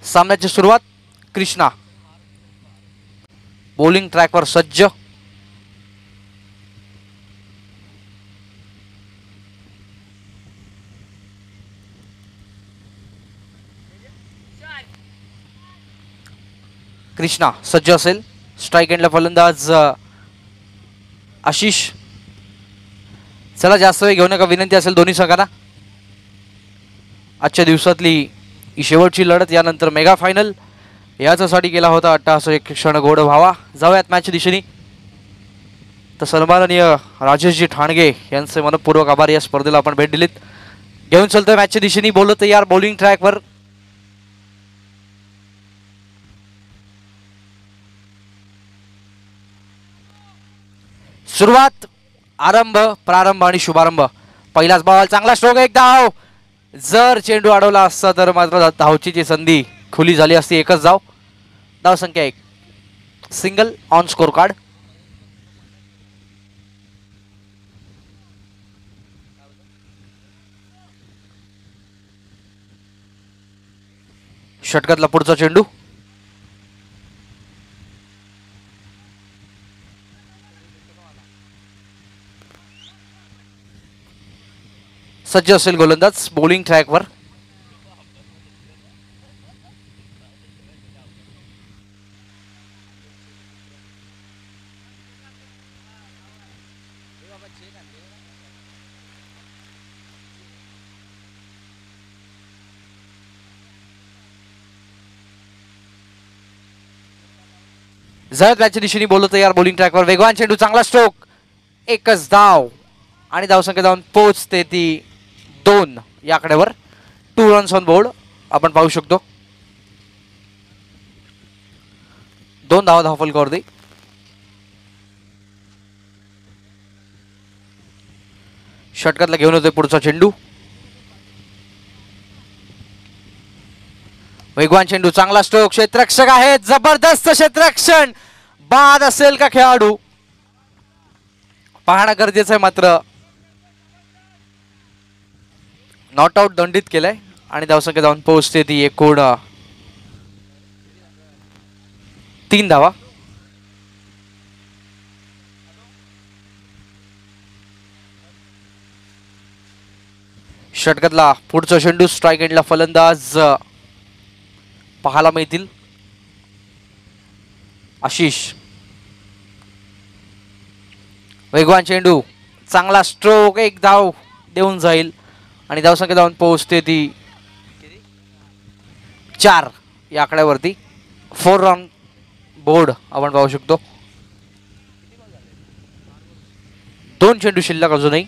सामन्याची सुरुवात. कृष्णा बॉलिंग ट्रॅकवर सज्ज. कृष्णा सज्ज असेल. स्ट्राईक एंडला फलंदाज आशिष. चला जास्त वेळ घेऊ नका विनंती असेल दोन्ही संघांना. आजच्या दिवसातली ही शेवटची लढत, यानंतर मेगा फायनल याच्यासाठी केला होता अट्टाहास एक क्षण गोड व्हावा. जाऊयात मॅचच्या दिशेने. तर सन्माननीय राजेशजी ठाणगे यांचे मनपूर्वक आभार. या स्पर्धेला आपण भेट दिलीत. घेऊन चलतोय मॅचच्या दिशेने. बोलत तयार बॉलिंग ट्रॅकवर. सुरुवात, आरंभ, प्रारंभ आणि शुभारंभ. पहिलाच बॉल, चांगला स्ट्रोक, एक धाव. जर चेंडू अडवला असता तर मात्र धावचीची संधी खुली झाली असती. एकच धाव. धाव संख्या 1. Single on scorecard. षटकातला पुढचा चेंडू. सज्ज असेल गोलंदाज बॉलिंग ट्रॅकवर. जळत मॅचच्या दिशेने बोलत तयार बॉलिंग ट्रॅकवर. वेगवान चेंडू, चांगला स्ट्रोक, एकच धाव. आणि धावसंख्या जाऊन पोहोचते ती 2 या आकड्यावर. 2 रन्स ऑन बोर्ड आपण पाहू शकतो. 2 धावा धावफलकावरती. षटकातला घेऊन होते पुढचा चेंडू. वेगवान चेंडू, चांगला स्ट्रोक, क्षेत्ररक्षक आहेत, जबरदस्त क्षेत्ररक्षण. बाद असेल का खेळाडू पाहणं गरजेचं आहे. मात्र नॉट आउट दंडित केलंय आणि धावसंख्या जाऊन पोहोचते ती एकूण 3 धावा. षटकातला पुढचा चेंडू. स्ट्राईक एंडला फलंदाज पाहायला मिळतील. आशिष. वेगवान चेंडू, चांगला स्ट्रोक, एक धाव देऊन जाईल आणि धावसंख्या जाऊन पोहोचते ती 4 या आकड्यावरती. 4 रन बोर्ड आपण पाहू शकतो. 2 चेंडू शिल्लक अजूनही.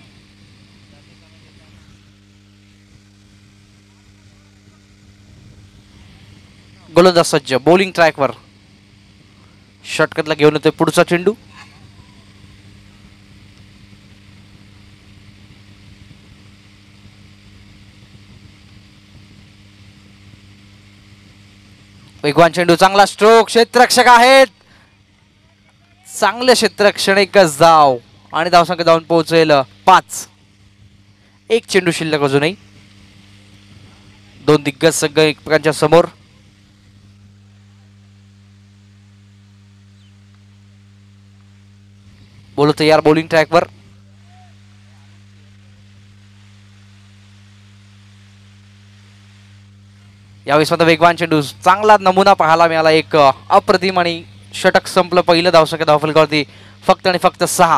गोलंदाज सज्ज बॉलिंग ट्रॅकवर. षटकातला घेऊन येतोय पुढचा चेंडू. वेगवान चेंडू, चांगला स्ट्रोक, क्षेत्ररक्षक आहेत, चांगले क्षेत्ररक्षण, एकच धाव आणि धावसंख्या जाऊन पोहोचेल 5. 1 चेंडू शिल्लक अजूनही. 2 दिग्गज संघ एकमेकांच्या समोर. बोलत यार बॉलिंग ट्रॅकवर. यावेळेस मात्र वेगवान चेंडू, चांगला नमुना पाहायला मिळाला. एक अप्रतिम आणि षटक संपलं. पहिलं धावसंख्या धावफलकावरती फक्त आणि फक्त 6.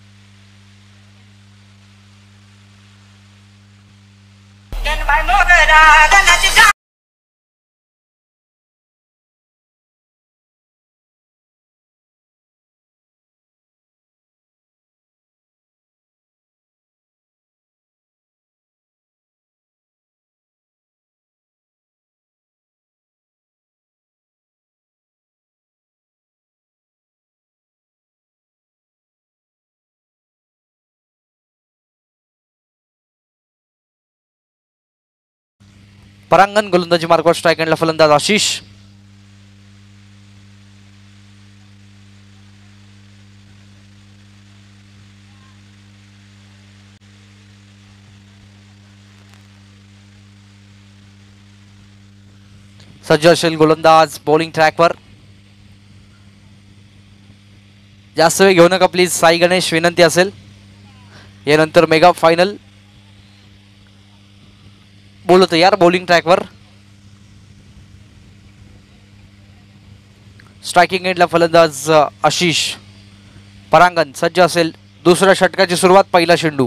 परांगण गोलंदाजी मार्गावर. स्ट्राईक एंडला फलंदाज आशिष. सज्ज असेल गोलंदाज बॉलिंग ट्रॅकवर. जास्त वेळ घेऊ नका प्लीज, साई गणेश विनंती असेल. यानंतर मेगा फायनल. बोलतो यार बॉलिंग ट्रॅकवर. स्ट्रायकिंग एंडला फलंदाज आशिष. परांगण सज्ज असेल. दुसऱ्या षटकाची सुरुवात, पहिला चेंडू.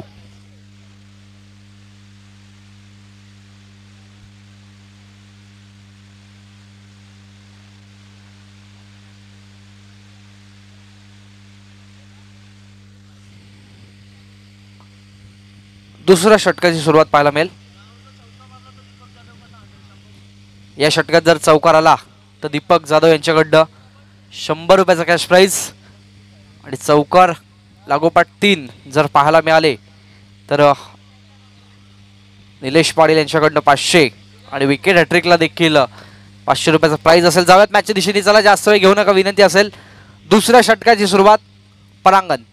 दुसऱ्या षटकाची सुरुवात पाहायला मिळेल. या षटकात जर चौकार आला तर दीपक जाधव यांच्याकडनं 100 रुपयाचा कॅश प्राइज. आणि चौकार लागोपाठ 3 जर पाहायला मिळाले तर निलेश पाटील यांच्याकडनं 500 आणि विकेट हॅट्रिकला देखील 500 रुपयाचा प्राइज असेल. जाऊयात मॅचच्या दिशेने. चला जास्त वेळ घेऊ नका विनंती असेल. दुसऱ्या षटकाची सुरुवात, परांगण.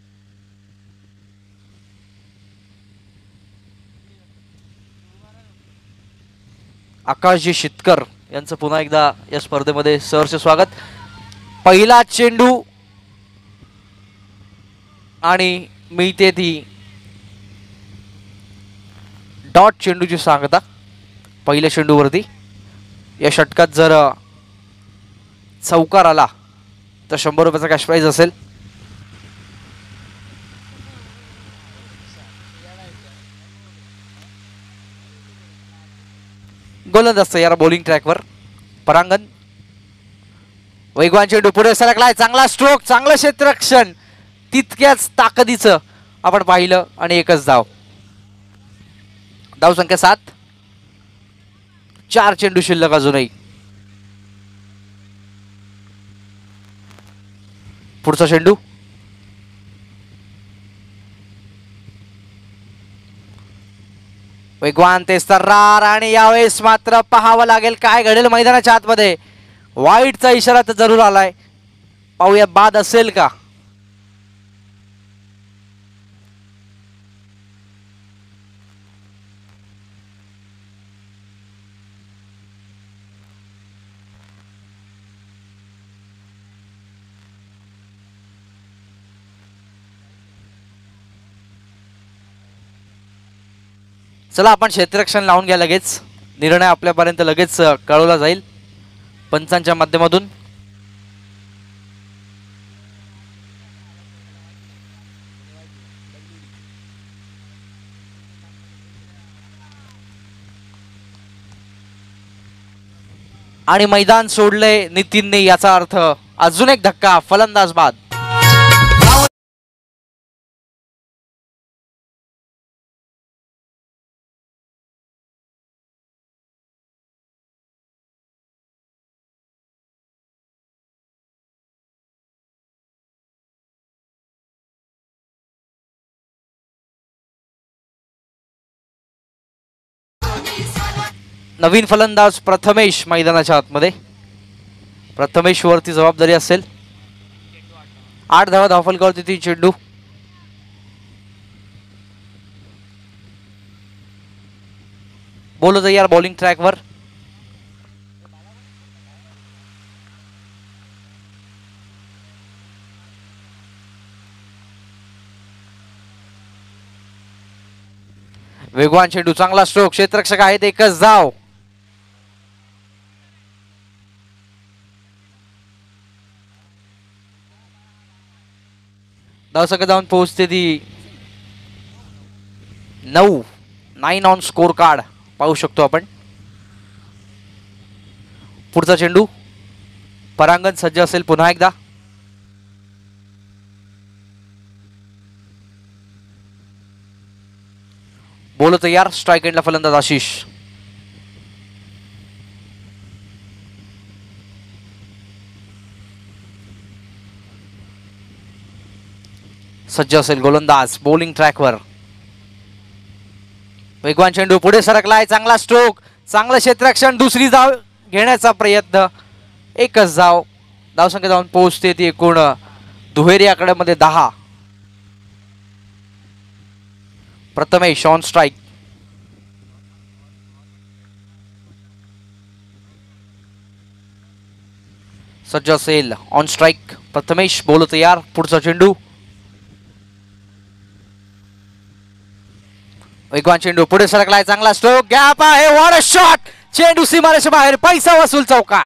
आकाशजी शितकर यांचं पुन्हा एकदा या स्पर्धेमध्ये सहर्ष स्वागत. पहिला चेंडू आणि मिळते ती डॉट चेंडूची सांगता पहिल्या चेंडूवरती. या षटकात जर चौकार आला तर 100 रुपयाचा कॅश प्राइज असेल. गोलंदाज तयार बॉलिंग ट्रॅकवर. परांगण वेगवान चेंडू पुढे सरकलाय. चांगला स्ट्रोक, चांगलं क्षेत्ररक्षण, तितक्याच ताकदीचं आपण पाहिलं आणि एकच धाव. धाव संख्या 7. 4 चेंडू शिल्लक अजूनही. पुढचा चेंडू. वेगवान तेज तर्रार आणि यावेळेस मात्र पाहावं लागेल काय घडेल मैदानाच्या आतमध्ये. वाईटचा इशारा तर जरूर आलाय. पाहूया बाद असेल का. चला आपण क्षेत्ररक्षण लावून घ्या लगेच. निर्णय आपल्यापर्यंत लगेच कळवला जाईल पंचांच्या माध्यमातून. आणि मैदान सोडले नितीनने, याचा अर्थ अजून एक धक्का, फलंदाज बाद. नवीन फलंदाज प्रथमेश मैदानाच्या आतमध्ये. प्रथमेश वरती जबाबदारी असेल. 8 धावा धावफलकावरती 3 चेंडू. बोलो तयार बॉलिंग ट्रॅकवर. वेगवान चेंडू, चांगला स्ट्रोक, क्षेत्ररक्षक आहेत, एकच धाव. धावसंख्या जाऊन पोहोचते ती 9. 9 ऑन स्कोर कार्ड पाहू शकतो आपण. पुढचा चेंडू. परांगण सज्ज असेल पुन्हा एकदा. बोलो तयार. स्ट्राइक एंडला फलंदाज आशिष. सज्ज असेल गोलंदाज बॉलिंग ट्रॅकवर. वेगवान चेंडू पुढे सरकलाय. चांगला स्ट्रोक, चांगलं क्षेत्ररक्षण, दुसरी धाव घेण्याचा प्रयत्न, एकच धाव. धावसंख्या जाऊन पोहोचते ती एकूण दुहेरी आकड्यामध्ये 10. Prathamesh on strike. सज्ज असेल ऑन स्ट्राईक प्रथमेश, बोल तयार, पुढचा चेंडू, वेगवान चेंडू पुढे सरकलाय, चांगला स्ट्रोक, गॅप आहे, व्हॉट अ शॉट, चेंडू सीमारेषे बाहेर, पैसा वसूल चौका.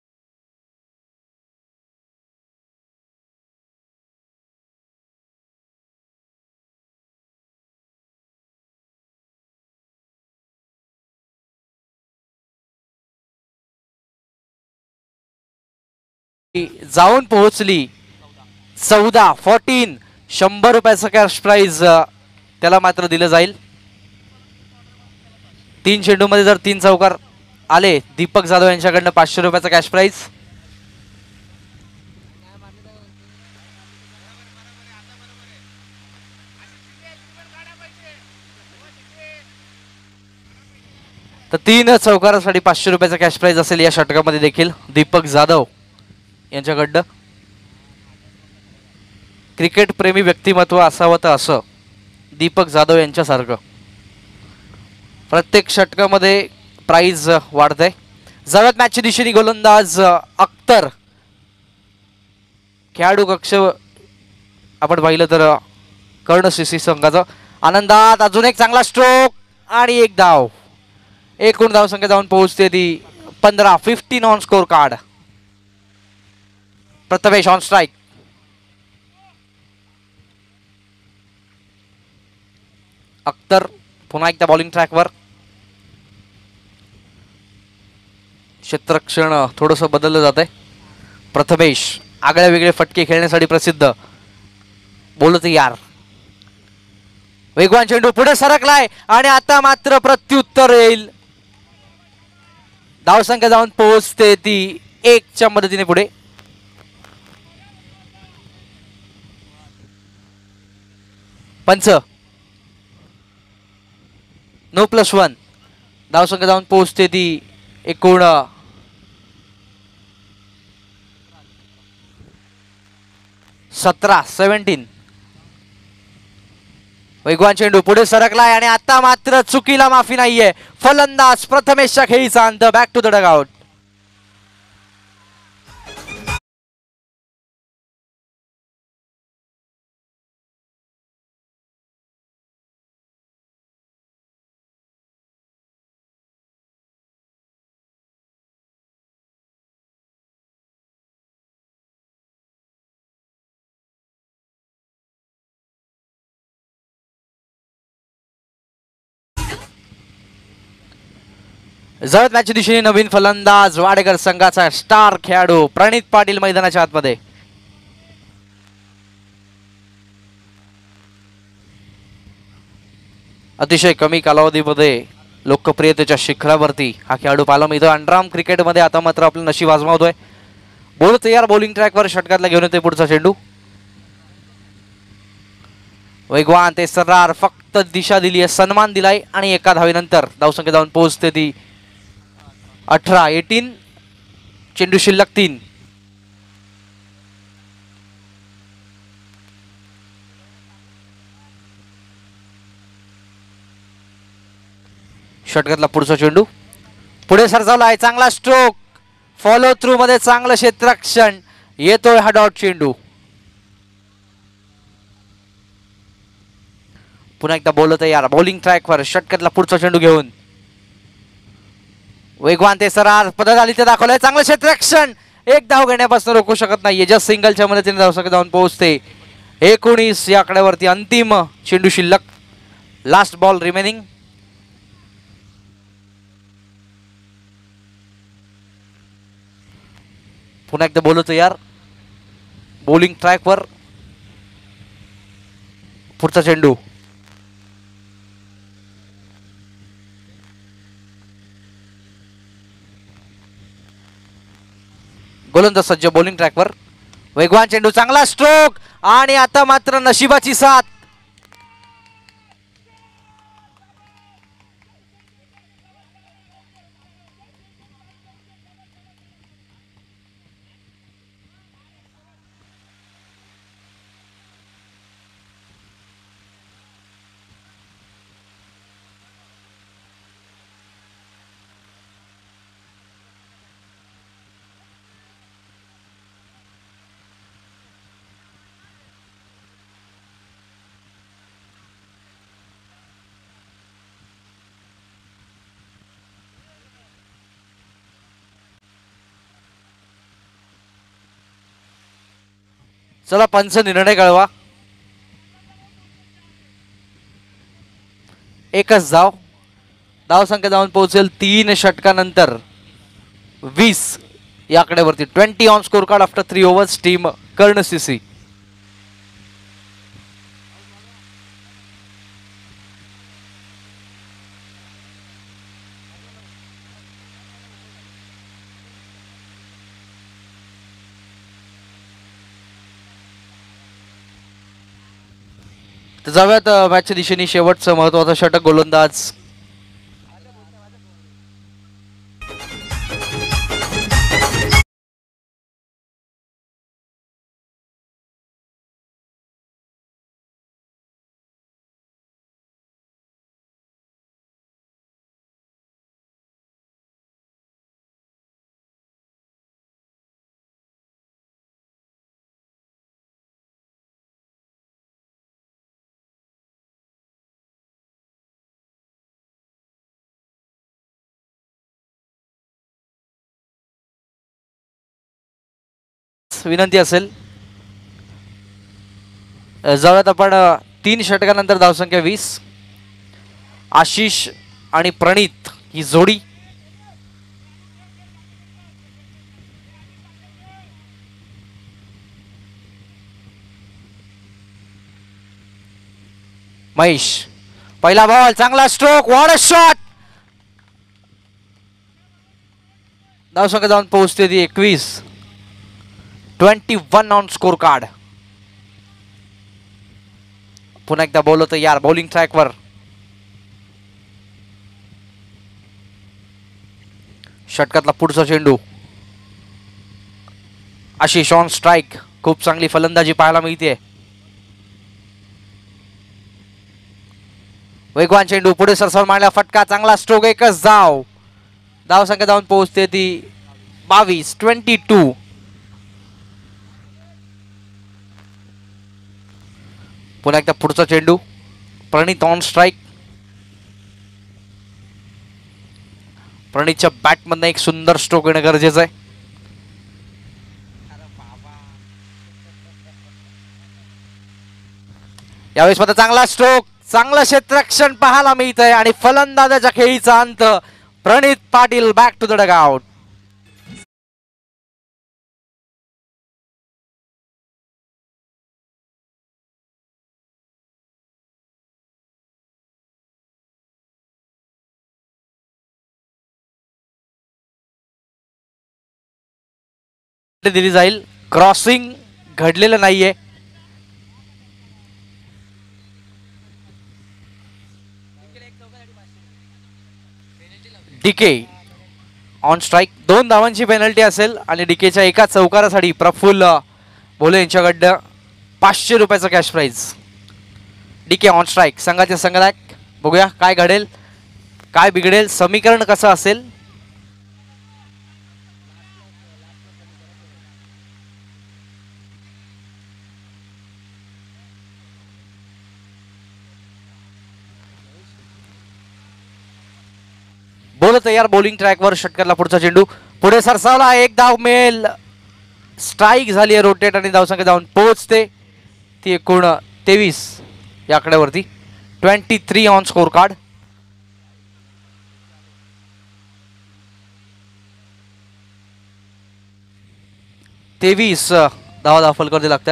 जाऊन पोहोचली 14 ₹100 कॅश प्राइज त्याला मात्र दिलं जाईल. 3 चेंडू मध्ये जर 3 चौकार आले दीपक जाधव यांच्याकडनं ₹500 कॅश प्राइज. तर 3 चौकारासाठी ₹500 कॅश प्राइज असेल या षटकामध्ये देखील दीपक जाधव यांच्याकडनं. क्रिकेट प्रेमी व्यक्तिमत्व असावं तर असं दीपक जाधव यांच्यासारखं. प्रत्येक षटकामध्ये प्राइज वाढते. जाऊयात मॅचच्या दिशेने. गोलंदाज अख्तर, खेळाडू कक्ष आपण पाहिलं तर कर्ण सीसी संघाचं. आनंदात अजून एक चांगला स्ट्रोक आणि एक धाव. एकूण धावसंख्या जाऊन पोहोचते ती 15 on scorecard. Prathamesh on strike. Akhtar पुन्हा एकदा बॉलिंग ट्रॅकवर. क्षेत्ररक्षण थोडंसं बदललं जात आहे. प्रथमेश आगळ्या वेगळे फटके खेळण्यासाठी प्रसिद्ध, बोलत यार. वेगवान चेंडू पुढे सरकलाय आणि आता मात्र प्रत्युत्तर येईल. धावसंख्या जाऊन पोहोचते ती 1च्या मदतीने पुढे. पंच नो +1. धावसंख्या जाऊन पोहोचते ती एकूण 17. वेगवान चेंडू पुढे सरकलाय आणि आता मात्र चुकीला माफी नाहीये. फलंदाज प्रथमेशच्या खेळीचा अंत. Back to the dugout. जळत मॅचच्या दिशेने नवीन फलंदाज वाडेकर संघाचा स्टार खेळाडू प्रणित पाटील मैदानाच्या आतमध्ये. अतिशय कमी कालावधीमध्ये लोकप्रियतेच्या शिखरावरती हा खेळाडू पाहायला मिळतो. अंडरआर्म क्रिकेटमध्ये आता मात्र आपलं नशीब आजमावतोय. बोल तयार, बॉलिंग ट्रॅकवर षटकातला घेऊन येते पुढचा चेंडू. वेगवान ते सर्रार, फक्त दिशा दिली आहे, सन्मान दिलाय आणि एका धावेनंतर धावसंख्या जाऊन पोहोचते ती 18. चेंडू शिल्लक 3. षटकातला पुढचा चेंडू पुढे सरसावलाय, चांगला स्ट्रोक, फॉलो थ्रू मध्ये चांगलं क्षेत्ररक्षण, येतोय हा डॉट चेंडू. पुन्हा एकदा बोलत यार, बॉलिंग ट्रॅकवर षटकातला पुढचा चेंडू घेऊन. वेगवान ते सरार पदार्थ दाखवलंय, चांगलं क्षेत्ररक्षण, एक धाव घेण्यापासून रोखू शकत नाहीये. जस्ट सिंगलच्या मदतीने धावसंख्या जाऊन पोहोचते 19 या आकड्यावरती. अंतिम चेंडू शिल्लक, लास्ट बॉल रिमेनिंग. पुन्हा एकदा बोलतो यार, बॉलिंग ट्रॅकवर पुढचा चेंडू. गोलंदाज सज्ज बॉलिंग ट्रॅकवर. वेगवान चेंडू, चांगला स्ट्रोक आणि आता मात्र नशिबाची साथ. चला पंच निर्णय कळवा. एकच धाव. धाव संख्या जाऊन पोहोचेल 3 षटकानंतर 20 या आकड्यावरती. 20 on scorecard after 3 overs. Team Karn CC. जाऊयात मॅचच्या दिशेने. शेवटचं महत्वाचं षटक गोलंदाज विनंती असेल. जाऊयात आपण 3 षटकानंतर धावसंख्या 20. आशिष आणि प्रणित ही जोडी. महेश पहिला बॉल. चांगला स्ट्रोक. What a shot. धावसंख्या जाऊन पोहोचते ती 21. 21 ऑन स्कोर कार्ड. पुन्हा एकदा बॉल होतं यार बॉलिंग ट्रॅकवर. षटकातला पुढचा चेंडू. Ashish on strike. खूप चांगली फलंदाजी पाहायला मिळते. वेगवान चेंडू पुढे सरसर मारला. फटका. चांगला स्ट्रोक. एकच धाव. धाव संख्या जाऊन पोहोचते ती 22. 22. पुन्हा एकदा पुढचा चेंडू. प्रणित ऑन स्ट्राईक. प्रणितच्या बॅटमधनं एक सुंदर स्ट्रोक येणं गरजेचं आहे. यावेळेस मात्र चांगला स्ट्रोक. चांगलं क्षेत्ररक्षण पाहायला मिळत आहे आणि फलंदाजाच्या खेळीचा अंत. Pranit Patil back to the dugout. दिली जाईल. क्रॉसिंग घडलेलं नाहीये. DK on strike. 2 धावांची पेनल्टी असेल आणि डीकेच्या एका चौकारासाठी प्रफुल्ल भोले यांच्याकडनं 500 रुपयाचा cash prize. DK on strike. संघाचे संघनायक. बघूया काय घडेल काय बिघडेल. समीकरण कसं असेल. बोल तयार बॉलिंग ट्रॅकवर. षटकातला पुढचा चेंडू पुढे सरसावला. एक धाव मिळेल. स्ट्राईक झाली आहे रोटेट आणि धावसंख्या जाऊन पोहोचते ती एकूण 23 या आकड्यावरती. 23 ऑन स्कोर कार्ड. तेवीस धावा दाखल करते लागतात.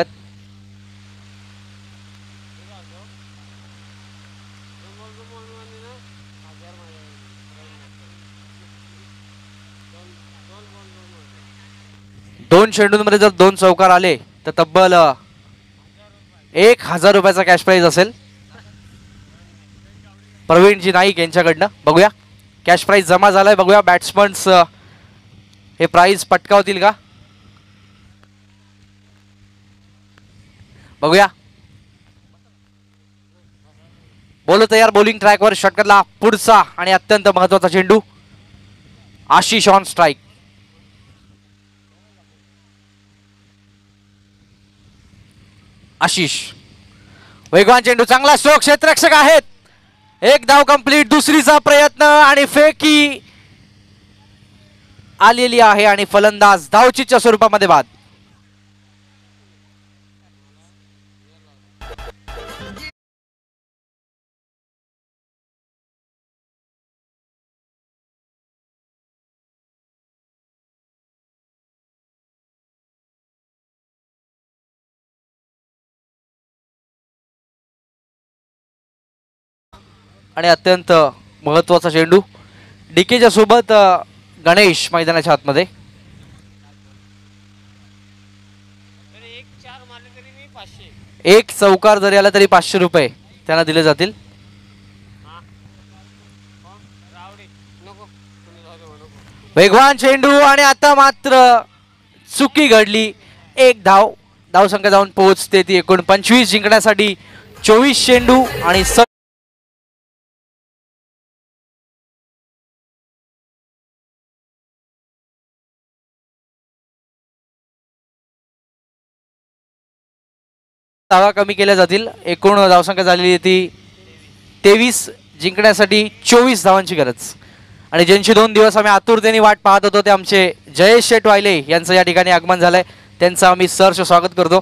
दोन चेंडूंमध्ये जर 2 चौकार आले तर तब्बल 1000 रुपयाचा कॅश प्राइज असेल प्रवीणजी नाईक यांच्याकडनं. बघूया कॅश प्राइज जमा झालाय. बघूया बॅट्समन्स हे प्राइज पटकावतील का. बघूया. बोल तयार बॉलिंग ट्रॅकवर. षटकातला पुढचा आणि अत्यंत महत्वाचा चेंडू. Ashish on strike. आशिष वेगवान चेंडू. चांगला स्ट्रोक. क्षेत्ररक्षक आहेत. एक धाव कंप्लीट. दुसरीचा प्रयत्न आणि फेकी आलेली आहे आणि फलंदाज धावचीच्या स्वरूपामध्ये बाद. आणि अत्यंत महत्त्वाचा चेंडू. डीकेच्या सोबत गणेश मैदानाच्या आतमध्ये. एक चौकार जरी आला तरी 500 रुपये त्यांना दिले जातील. वेगवान चेंडू आणि आता मात्र चुकी घडली. एक धावसंख्या जाऊन पोहोचते ती 29. जिंकण्यासाठी 24 चेंडू आणि धावा कमी केल्या जातील. एकूण धावसंख्या झालेली ती 23. जिंकण्यासाठी 24 धावांची गरज. आणि ज्यांची 2 दिवस आम्ही आतुरतेने वाट पाहत होतो ते आमचे जयेश शेटवायले यांचं या ठिकाणी आगमन झालंय. त्यांचं आम्ही सहर्ष स्वागत करतो.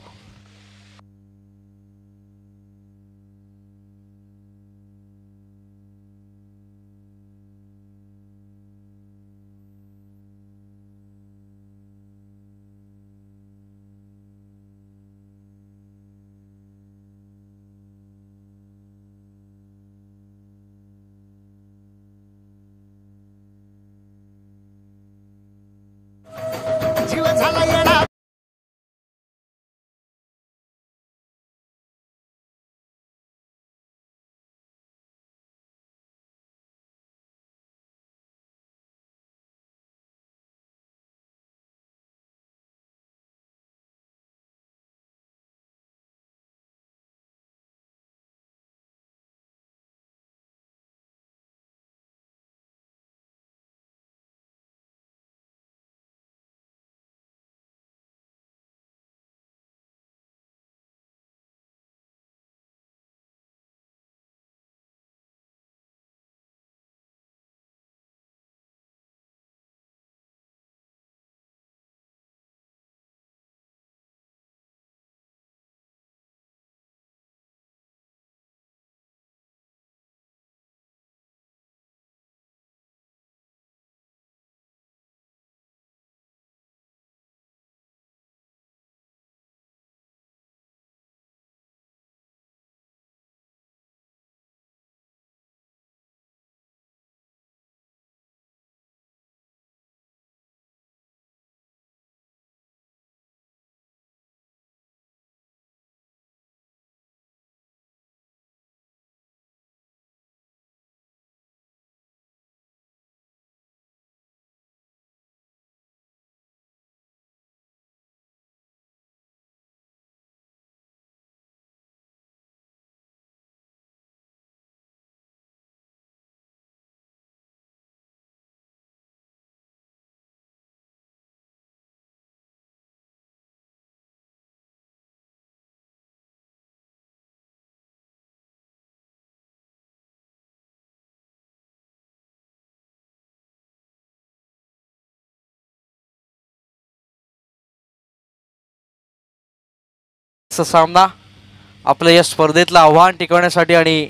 सामना आपल्या या स्पर्धेतलं आव्हान टिकवण्यासाठी आणि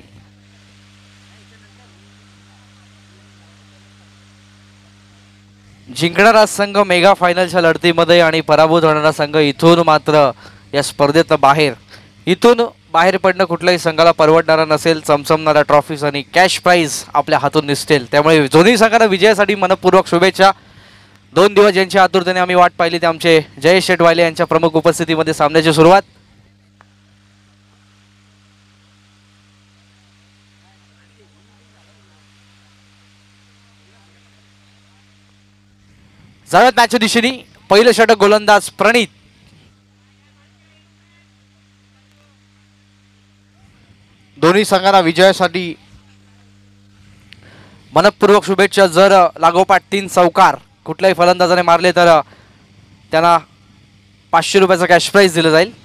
जिंकणारा संघ मेगा फायनलच्या लढतीमध्ये आणि पराभूत होणारा संघ इथून मात्र या स्पर्धेत इथून बाहेर पडणं कुठल्याही संघाला परवडणारा नसेल. चमचमणाऱ्या ट्रॉफीज आणि कॅश प्राइज आपल्या हातून निसटेल. त्यामुळे दोन्ही संघांना विजयासाठी मनपूर्वक शुभेच्छा. 2 दिवस ज्यांच्या आतुरतेने आम्ही वाट पाहिली ते आमचे जयेश शेटवाले यांच्या प्रमुख उपस्थितीमध्ये सामन्याची सुरुवात. जाऊयात मॅचच्या दिशेने. पहिलं षटक गोलंदाज प्रणित. दोन्ही संघांना विजयासाठी मनपूर्वक शुभेच्छा. जर लागोपाठ 3 चौकार कुठल्याही फलंदाजाने मारले तर त्यांना 500 रुपयाचा कॅश प्राइज दिलं जाईल.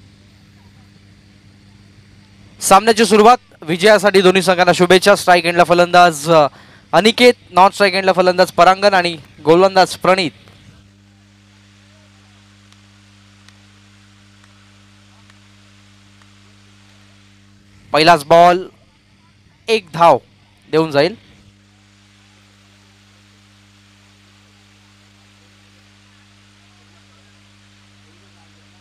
सामन्याची सुरुवात विजयासाठी दोन्ही संघांना शुभेच्छा. स्ट्राईक एंडला फलंदाज अनिकेत, नॉन स्ट्राईक एंडला फलंदाज परांगण आणि गोलंदाज प्रणित. पहिलाच बॉल 1 धाव देऊन जाईल.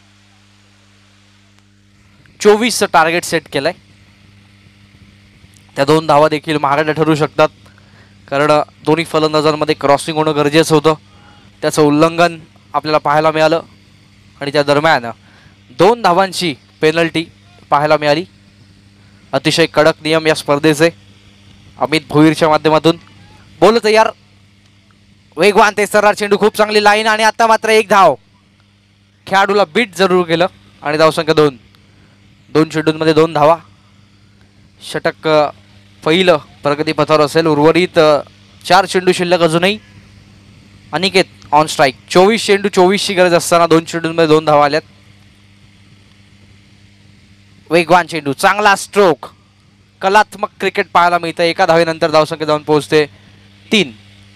चं टार्गेट सेट केलंय. त्या 2 धावा देखील महागड्या ठरू शकतात, कारण दोन्ही फलंदाजांमध्ये क्रॉसिंग होणं गरजेचं होतं. त्याचं उल्लंघन आपल्याला पाहायला मिळालं आणि त्या दरम्यान 2 धावांची पेनल्टी पाहायला मिळाली. अतिशय कडक नियम या स्पर्धेचे. अमित भोईरच्या माध्यमातून बोल तयार. वेगवान ते सर्रार चेंडू, खूप चांगली लाईन आणि आता मात्र 1 धाव. खेळाडूला बीट जरूर केलं आणि धावसंख्या 2. 2 चेंडूंमध्ये 2 धावा. षटक पहिलं प्रगतीपथावर असेल. उर्वरित 4 चेंडू शिल्लक अजूनही. Aniket on strike. 24 चेंडू 24ची गरज असताना 2 चेंडूंमध्ये 2 धावा आल्यात. वेगवान चेंडू, चांगला स्ट्रोक, कलात्मक क्रिकेट पाहायला मिळतं. एका धावेनंतर धावसंख्या जाऊन पोहोचते 3.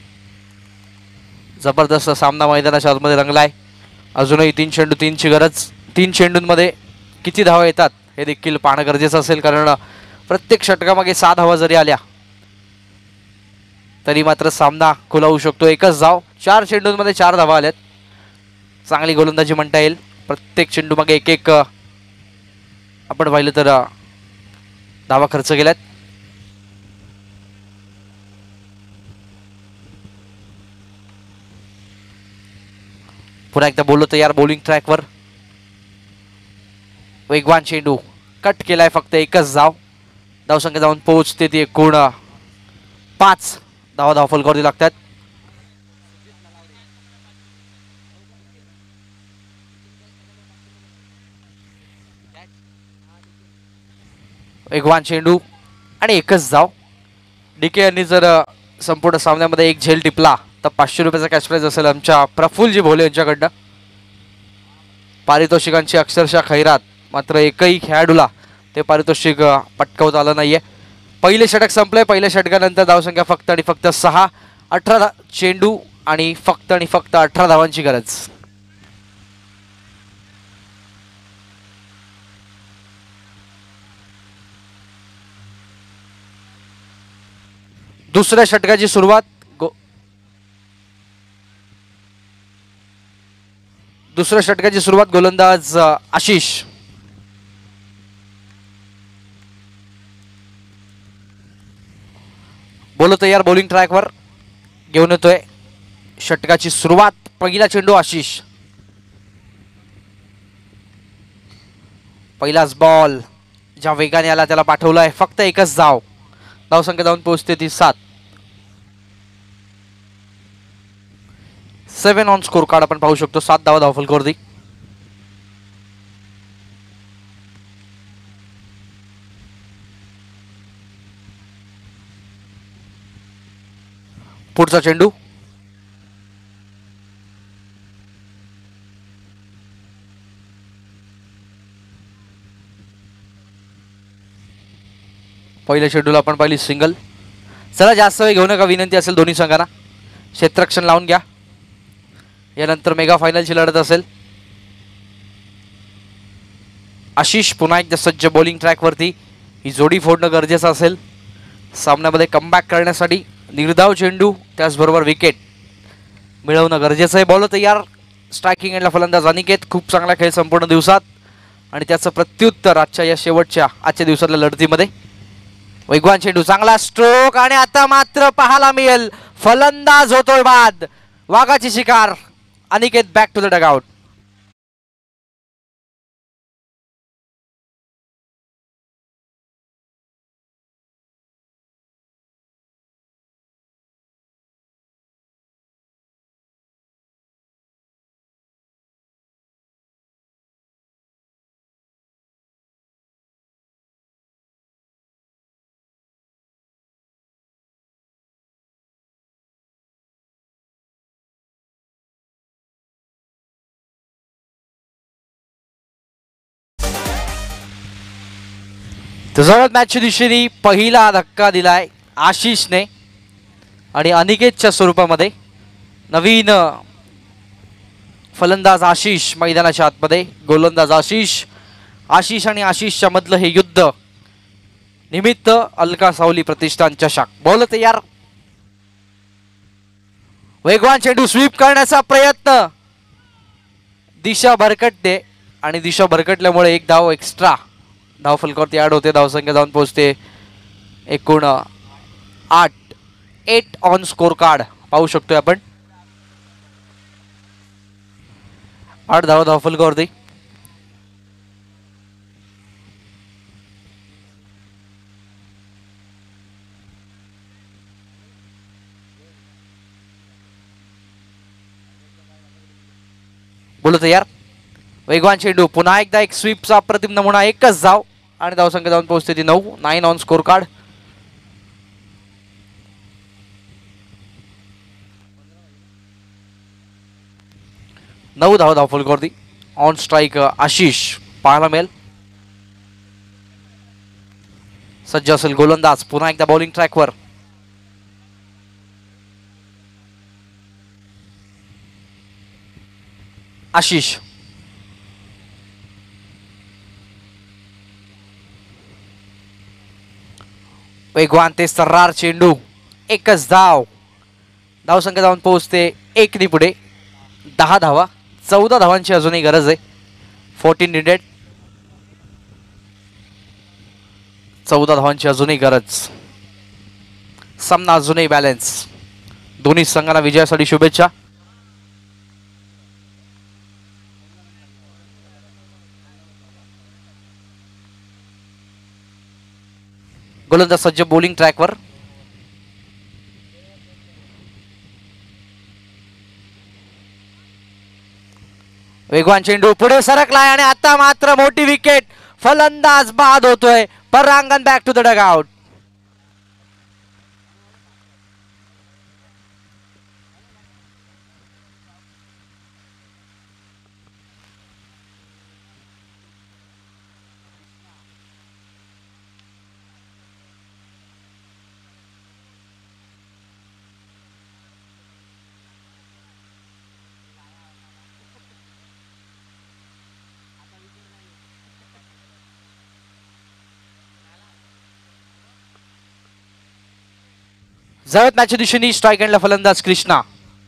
जबरदस्त सामना मैदानाच्या आतमध्ये रंगलाय. अजूनही 3 चेंडू 3ची गरज. 3 चेंडूंमध्ये किती धावा येतात हे देखील पाहणं गरजेचं असेल, कारण प्रत्येक षटकामागे 6 धावा जरी आल्या तरी मात्र सामना खुला होऊ शकतो. एकच धाव. 4 चेंडूंमध्ये 4 धावा आल्यात. चांगली गोलंदाजी म्हणता येईल. प्रत्येक चेंडू मागे एक आपण पाहिलं तर धावा खर्च केल्यात. पुन्हा एकदा बोललो तयार बॉलिंग ट्रॅकवर. वेगवान चेंडू कट केलाय. फक्त एकच धाव. धावसंख्या जाऊन पोहोचते ती एकूण 5 धावा धावफलकावरती लागतात. वेगवान चेंडू आणि एकच धाव. डीके यांनी जर संपूर्ण सामन्यामध्ये एक झेल टिपला तर 500 रुपयाचा कॅश प्राइज असेल आमच्या प्रफुल्लजी भोले यांच्याकडनं. पारितोषिकांची अक्षरशः खैरात. मात्र एकही खेळाडूला ते पारितोषिक पटकावता आलं नाहीये. पहिले षटक संपले. पहिल्या षटकानंतर धावसंख्या फक्त आणि फक्त 6. 18 चेंडू आणि फक्त 18 धावांची गरज. दुसऱ्या षटकाची सुरुवात. दुसऱ्या षटकाची सुरुवात गोलंदाज आशिष. बोलो तयार बॉलिंग ट्रॅकवर घेऊन येतोय. षटकाची सुरुवात. पहिला चेंडू आशिष. पहिलाच बॉल ज्या वेगाने आला त्याला पाठवलाय. फक्त एकच धाव. धावसंख्या जाऊन पोहोचते ती 7. 7 ऑन स्कोर कार्ड आपण पाहू शकतो. 7 धावा धावफलकावरती. पुढचा चेंडू. पहिल्या चेंडूला आपण पाहिली सिंगल. चला जास्त वेळ घेऊ नका विनंती असेल दोन्ही संघांना. क्षेत्ररक्षण लावून घ्या. यानंतर मेगा फायनलची लढत असेल. आशिष पुन्हा एकदा सज्ज बॉलिंग ट्रॅकवरती. ही जोडी फोडणं गरजेचं असेल सामन्यामध्ये कमबॅक करण्यासाठी. निर्धाव चेंडू त्याचबरोबर विकेट मिळवणं गरजेचं आहे. बॉल तयार. स्ट्रायकिंग एंडला फलंदाज अनिकेत. खूप चांगला खेळ संपूर्ण दिवसात आणि त्याचं प्रत्युत्तर आजच्या या आजच्या दिवसातल्या लढतीमध्ये. वेगवान चेंडू, चांगला स्ट्रोक आणि आता मात्र पाहायला मिळेल फलंदाज होतोय बाद. वाघाची शिकार. Aniket back to the dugout. तसंच मॅचच्या दिशेने पहिला धक्का दिलाय आशिषने आणि अनिकेतच्या स्वरूपामध्ये. नवीन फलंदाज आशिष मैदानाच्या आतमध्ये. गोलंदाज आशिष आणि आशिषच्या मधलं हे युद्ध निमित्त अलका सावली प्रतिष्ठान चषक. बॉल तयार. वेगवान चेंडू स्वीप करण्याचा प्रयत्न. दिशा भरकटते आणि दिशा भरकटल्यामुळे 1 धाव एक्स्ट्रा धावफलकावरती ऍड होते. धावसंख्या जाऊन पोहोचते एकूण 8 ऑन स्कोर कार्ड पाहू शकतोय आपण. 8 धावा धावफलकावरती. बोलू तयार. वेगवान चेंडू, पुन्हा एकदा एक स्वीपचा अप्रतिम नमुना, एकच धाव आणि धावसंख्या जाऊन पोहोचते ती 9 ऑन स्कोर कार्ड. नऊ धाव धावफलकावरती. ऑन स्ट्राईक आशिष पाहायला मिळेल. सज्ज असेल गोलंदाज, पुन्हा एकदा बॉलिंग ट्रॅकवर. आशिष वेगवान ते सर्रार चेंडू, एकच धाव. धावसंख्या जाऊन पोहोचते 1 पुढे. 10 धावा. 14 धावांची अजूनही गरज आहे. 14 नीडेड. 14 धावांची अजूनही गरज. सामना अजूनही बॅलन्स. दोन्ही संघांना विजयासाठी शुभेच्छा. गोलंदाज सज्ज बॉलिंग ट्रॅकवर. वेगवान चेंडू पुढे सरकलाय आणि आता मात्र मोठी विकेट. फलंदाज बाद होतोय. परांगण बॅक टू द डगआउट. जवळ मॅचच्या दिशेने स्ट्राईक एंडला फलंदाज कृष्णा.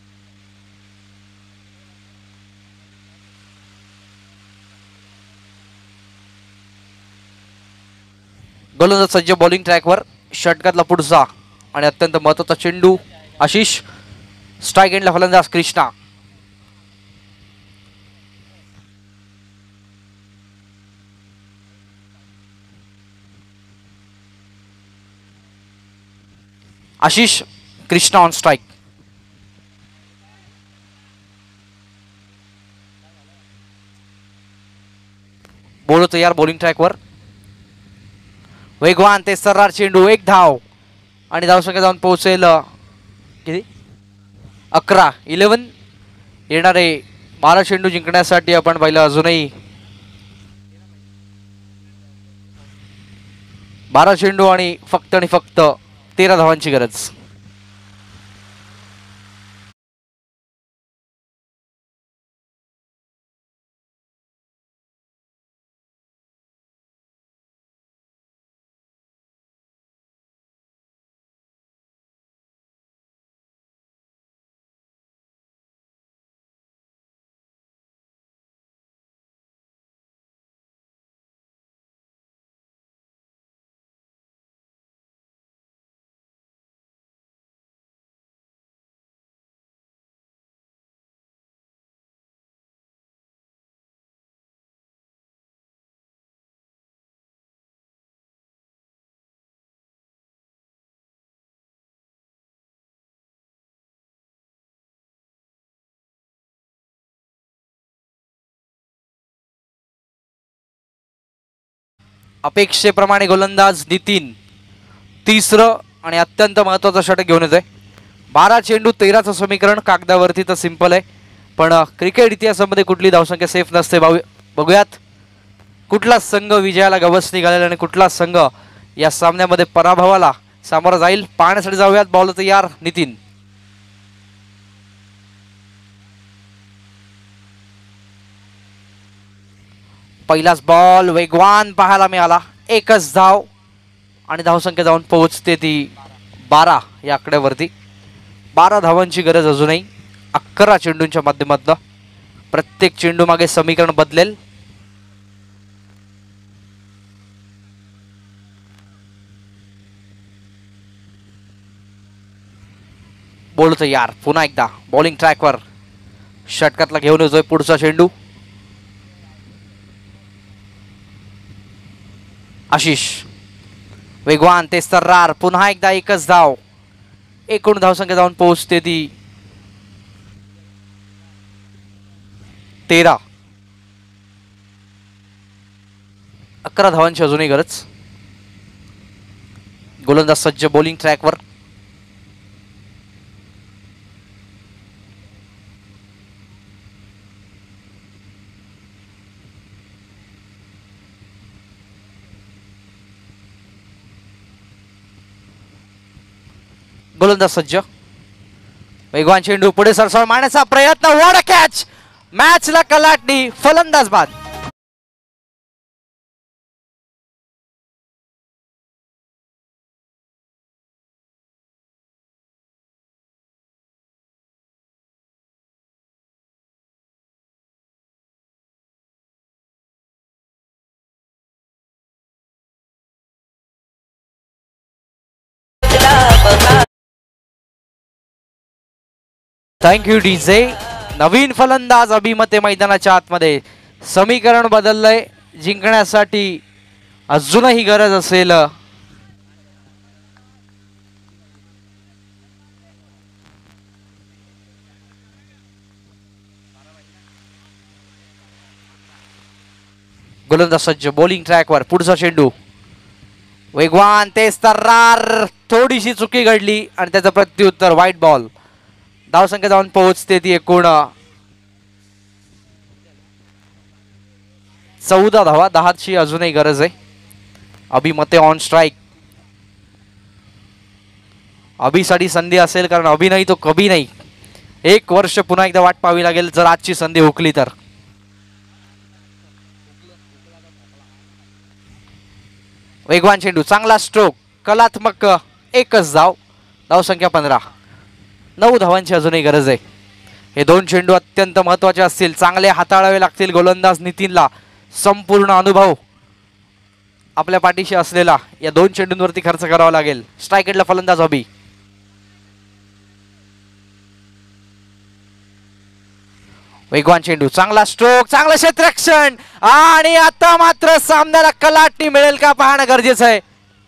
गोलंदाज सज्ज बॉलिंग ट्रॅकवर. षटकातला पुढचा आणि अत्यंत महत्वाचा चेंडू आशिष. स्ट्राईक एंडला फलंदाज कृष्णा. Ashish, Krishna on strike. बोलो तयार बॉलिंग ट्रॅकवर. वेगवान ते सर्रार चेंडू, 1 धाव आणि धावसंख्या जाऊन पोहोचेल किती 11. येणारे 12 चेंडू जिंकण्यासाठी आपण पाहिलं अजूनही 12 चेंडू आणि फक्त 13 धावांची गरज. अपेक्षेप्रमाणे गोलंदाज नितीन तिसरं आणि अत्यंत महत्त्वाचं षटक घेऊन येतोय. 12 चेंडू 13चं समीकरण कागदावरती तर सिंपल आहे, पण क्रिकेट इतिहासामध्ये कुठली धावसंख्या सेफ नसते. बघूयात कुठला संघ विजयाला गवस निघालेला आणि कुठला संघ या सामन्यामध्ये पराभवाला सामोरा जाईल. पाहण्यासाठी जाऊयात. बॉल तयार नितीन. पहिलाच बॉल वेगवान पाहायला मिळाला. एकच धाव आणि धावसंख्या जाऊन पोहोचते ती 12 या आकड्यावरती. 12 धावांची गरज अजूनही 11 चेंडूंच्या माध्यमातून. प्रत्येक चेंडू मागे समीकरण बदलेल. बोलतो यार पुन्हा एकदा बॉलिंग ट्रॅकवर षटकातला घेऊन येतोय पुढचा चेंडू. आशिष वेगवान ते सर्रार पुन्हा एकदा एकच धाव. एकूण धावसंख्या जाऊन पोहोचते ती 13. 11 धावांची अजूनही गरज. गोलंदाज सज्ज बॉलिंग ट्रॅकवर. गोलंदाज सज्ज. वेगवान चेंडू पुढे सरसाव मारण्याचा प्रयत्न. What a catch. मॅचला कलाटणी. फलंदाज बाद. Thank you DJ. नवीन फलंदाज अभिमते मैदानाच्या आतमध्ये. समीकरण बदललंय. जिंकण्यासाठी अजूनही गरज असेल गोलंदाज सज्ज बॉलिंग ट्रॅकवर. पुढचा चेंडू वेगवान ते सर्रार. थोडीशी चुकी घडली आणि त्याचं प्रत्युत्तर व्हाईट बॉल. धावसंख्या जाऊन पोहोचते ती एकूण 14 धावा. 10ची अजूनही गरज आहे. अभिमते ऑन स्ट्राईक. अभिसाठी संधी असेल कारण अभि नाही तो कभी नाही. 1 वर्ष पुन्हा एकदा वाट पाहावी लागेल जर आजची संधी हुकली तर. वेगवान चेंडू चांगला स्ट्रोक. कलात्मक एकच धाव. धावसंख्या 15. 9 धावांची अजूनही गरज आहे. हे 2 चेंडू अत्यंत महत्त्वाचे असतील. चांगले हाताळावे लागतील गोलंदाज नितीनला. संपूर्ण अनुभव आपल्या पाठीशी असलेला या 2 चेंडूंवरती खर्च करावा लागेल. स्ट्राईक एंडला फलंदाज अभि. वेगवान चेंडू चांगला स्ट्रोक. चांगलं क्षेत्ररक्षण आणि आता मात्र सामन्याला कलाटणी मिळेल का पाहणं गरजेचं आहे.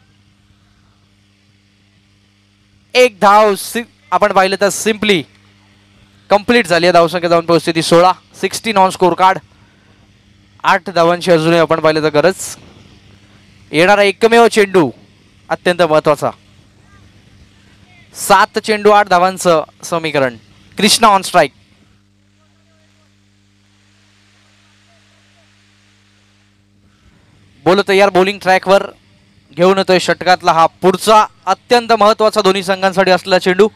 एक धाव आपण पाहिलं तर सिम्पली कंप्लीट झाली आहे. धावसंख्या जाऊन पोहोचते ती 16. 16 ऑन स्कोर कार्ड. 8 धावांची अजूनही आपण पाहिलं तर गरज. येणारा एकमेव चेंडू अत्यंत महत्वाचा. 7 चेंडू 8 धावांचं समीकरण. Krishna on strike. बोल तयार बॉलिंग ट्रॅकवर. घेऊन येतोय षटकातला हा पुढचा अत्यंत महत्वाचा दोन्ही संघांसाठी असलेला चेंडू.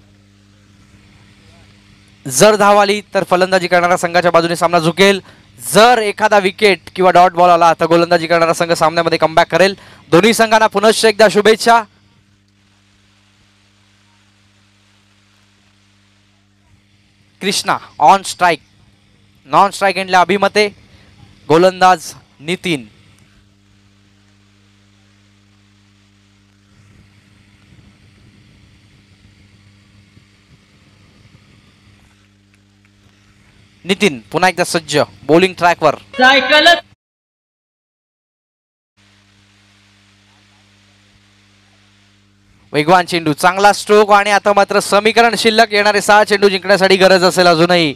जर धाव आली तर फलंदाजी करणारा संघाच्या बाजूने सामना झुकेल. जर एखादा विकेट किंवा डॉट बॉल आला तर गोलंदाजी करणारा संघ सामन्यामध्ये कमबॅक करेल. दोन्ही संघांना पुनश्च एकदा शुभेच्छा. Krishna on strike. Non strike एंडला अभिमते. गोलंदाज नितीन. नितीन पुन्हा एकदा सज्ज बॉलिंग ट्रॅकवर. वेगवान चेंडू चांगला स्ट्रोक आणि आता मात्र समीकरण शिल्लक. येणारे 6 चेंडू जिंकण्यासाठी गरज असेल अजूनही.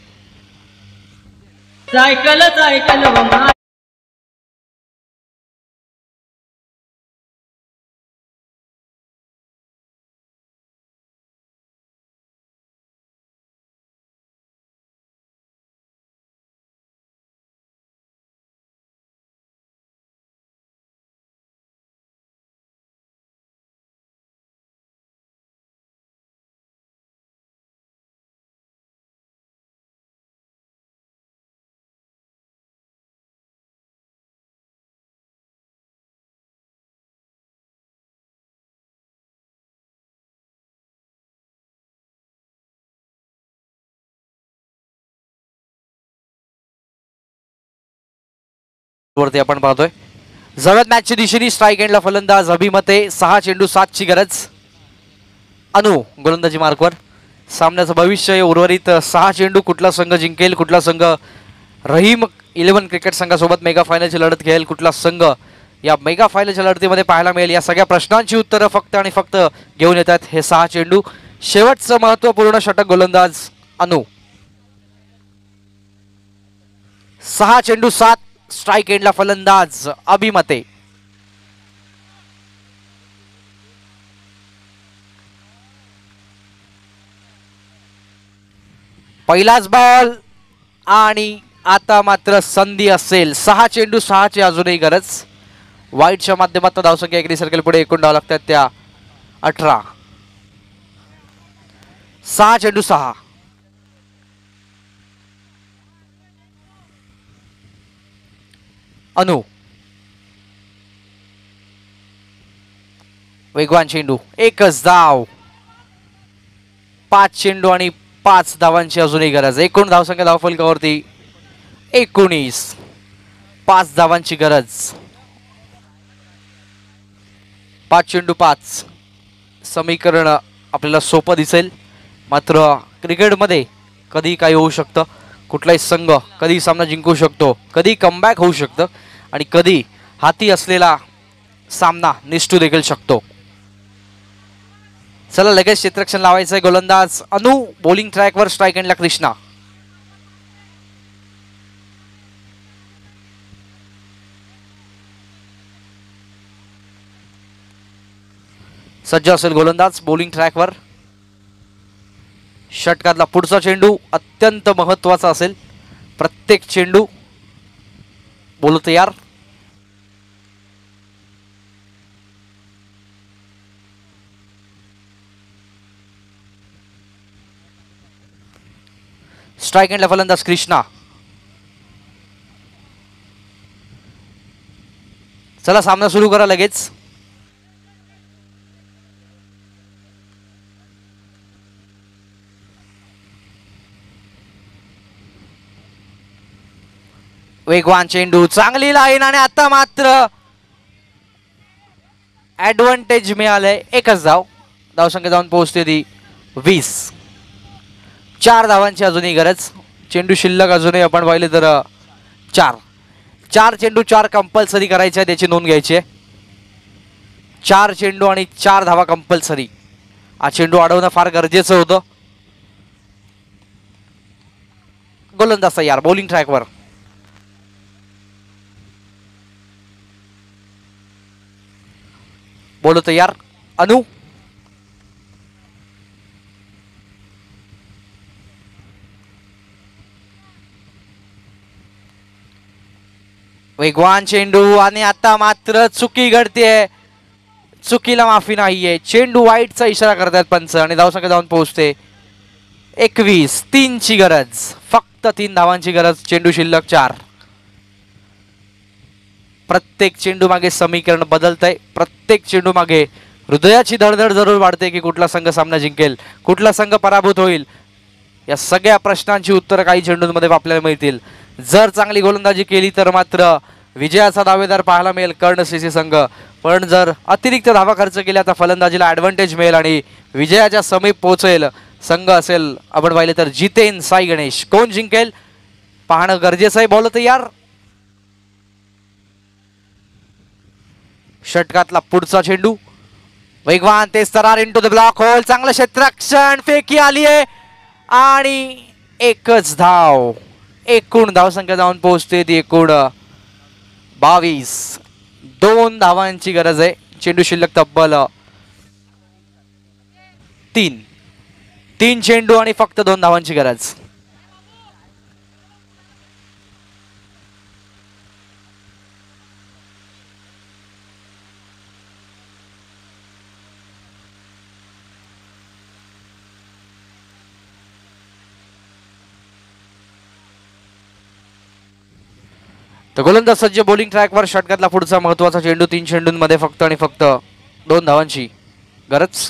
वरती आपण पाहतोय जवळ मॅचच्या दिशेने. स्ट्राईक एंडला फलंदाज अभिमते. 6 चेंडू 7 ची गरज. अनु गोलंदाजी मार्कवर. सामन्याचं भविष्य आहे. उर्वरित 6 चेंडू कुठला संघ जिंकेल, कुठला संघ रहीम 11 क्रिकेट संघासोबत मेगा फायनलची लढत घेईल, कुठला संघ या मेगा फायनलच्या लढतीमध्ये पाहायला मिळेल, या सगळ्या प्रश्नांची उत्तरं फक्त आणि फक्त घेऊन येतात हे 6 चेंडू. शेवटचं महत्त्वपूर्ण षटक गोलंदाज अनु. 6 चेंडू 7 स्ट्राईक एंडला फलंदाज अभिमते. पहिलाच बॉल आणि आता मात्र संधी असेल. 6 चेंडू 6 ची अजूनही गरज. वाईटच्या माध्यमातून धावसंख्या एकडे सर्कल पुढे एकूण धाव लागतात त्या 18. 6 चेंडू 6. अनु. वेगवान चेंडू, एकच धाव. 5 चेंडू आणि 5 धावांची अजूनही गरज. एकूण धावसंख्या धावफलकावरती 19. 5 धावांची गरज. 5 चेंडू 5. समीकरण आपल्याला सोपं दिसेल, मात्र क्रिकेटमध्ये कधी काही होऊ शकतं. कुठलाही संघ कधी सामना जिंकू शकतो, कधी कमबॅक होऊ शकतं आणि कधी हाती असलेला सामना निसटू देखील शकतो. चला लगेच क्षेत्ररक्षण लावायचं आहे. गोलंदाज अनु. बॉलिंग ट्रॅकवर स्ट्राईक एंडला कृष्णा. सज्ज असेल गोलंदाज बॉलिंग ट्रॅकवर. षटकातला पुढचा चेंडू अत्यंत महत्वाचा असेल. प्रत्येक चेंडू. बोलू तयार. स्ट्राईक एंडला फलंदाज कृष्णा. चला सामना सुरू करा लगेच. वेगवान चेंडू, चांगली लाईन आणि आता मात्र ऍडव्हान्टेज मिळालंय. एकच धाव. धावसंख्या जाऊन पोहोचते ती 20. 4 धावांची अजूनही गरज. चेंडू शिल्लक अजूनही आपण पाहिले तर 4 चेंडू 4 कंपल्सरी करायचे, त्याची नोंद घ्यायची आहे. 4 चेंडू आणि 4 धावा कंपल्सरी. हा चेंडू अडवणं फार गरजेचं होतं. गोलंदाज तयार बॉलिंग ट्रॅकवर. बोलो तयार. अनु. वेगवान चेंडू आणि आता मात्र चुकी घडते. चुकीला माफी नाहीये. चेंडू वाईटचा इशारा करतात पंच आणि धावसंख्या जाऊन पोहोचते 21. 3 ची गरज. फक्त 3 धावांची गरज. चेंडू शिल्लक 4. प्रत्येक चेंडू मागे समीकरण बदलतंय. प्रत्येक चेंडू मागे हृदयाची धडधड जरूर वाढते की कुठला संघ सामना जिंकेल, कुठला संघ पराभूत होईल. या सगळ्या प्रश्नांची उत्तरं काही चेंडूंमध्ये आपल्याला मिळतील. जर चांगली गोलंदाजी केली तर मात्र विजयाचा दावेदार पाहायला मिळेल कर्ण सीसी संघ. पण जर अतिरिक्त धावा खर्च केल्या तर फलंदाजीला ॲडव्हान्टेज मिळेल आणि विजयाच्या समीप पोहोचेल संघ असेल आपण पाहिले तर जितेन साई गणेश. कोण जिंकेल पाहणं गरजेचं आहे. बॉल तयार. षटकातला पुढचा चेंडू वेगवान ते स्तरार इंटू द ब्लॉक होल. चांगलं क्षेत्ररक्षण. फेकी आली आहे आणि एकच धाव. एकूण धावसंख्या जाऊन पोहोचते ती एकूण 22. 2 धावांची गरज आहे. चेंडू शिल्लक तब्बल 3 चेंडू आणि फक्त 2 धावांची गरज. तर गोलंदाज सज्ज बॉलिंग ट्रॅकवर. षटकातला पुढचा महत्वाचा चेंडू. 3 चेंडूंमध्ये फक्त आणि फक्त 2 धावांची गरज.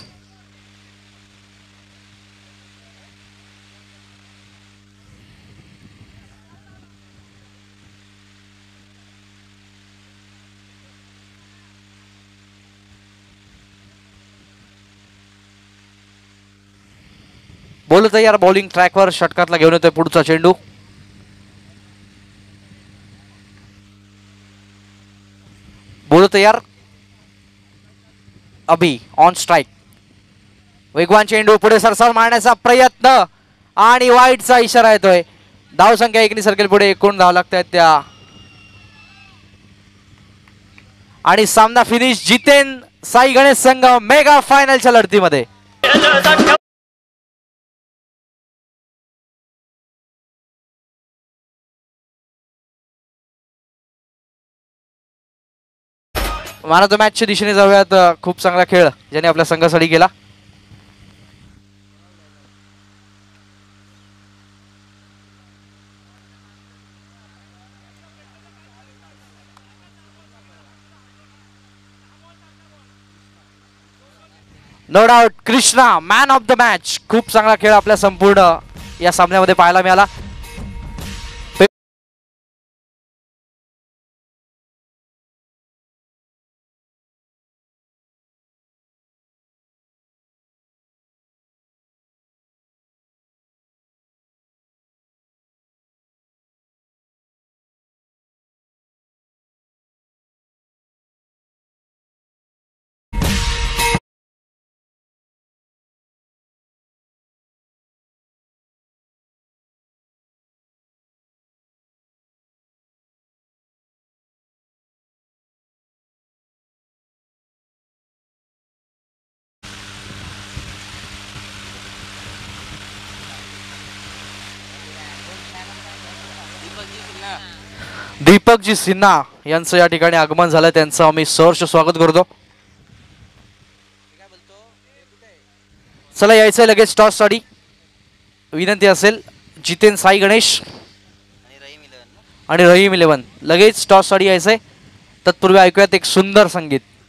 बोल तयार, बॉलिंग ट्रॅकवर षटकातला घेऊन येतोय पुढचा चेंडू. बोल तयार, अभि ऑन स्ट्राइक. वेगवान चेंडू पुढे सरसाल मारण्याचा प्रयत्न आणि वाईटचा इशारा येतोय. धाव संख्या 1 सर्कल पुढे. एकूण धाव लागतायत त्या आणि सामना फिनिश. जितेन साई गणेश संघ मेगा फायनलच्या लढतीमध्ये. मला तो मॅचच्या दिशेने जाऊयात. खूप चांगला खेळ ज्याने आपल्या संघासाठी केला. No doubt Krishna man of the match. खूप चांगला खेळ आपल्या संपूर्ण या सामन्यामध्ये पाहायला मिळाला. दीपकजी सिन्हा यांचं या ठिकाणी आगमन झालं. त्यांचं आम्ही सहर्ष स्वागत करतो. चला यायचंय लगेच टॉस साठी. विनंती असेल जितेन साई गणेश आणि रहीम 11 लगेच टॉस साठी यायचंय. तत्पूर्वी ऐकूयात एक सुंदर संगीत.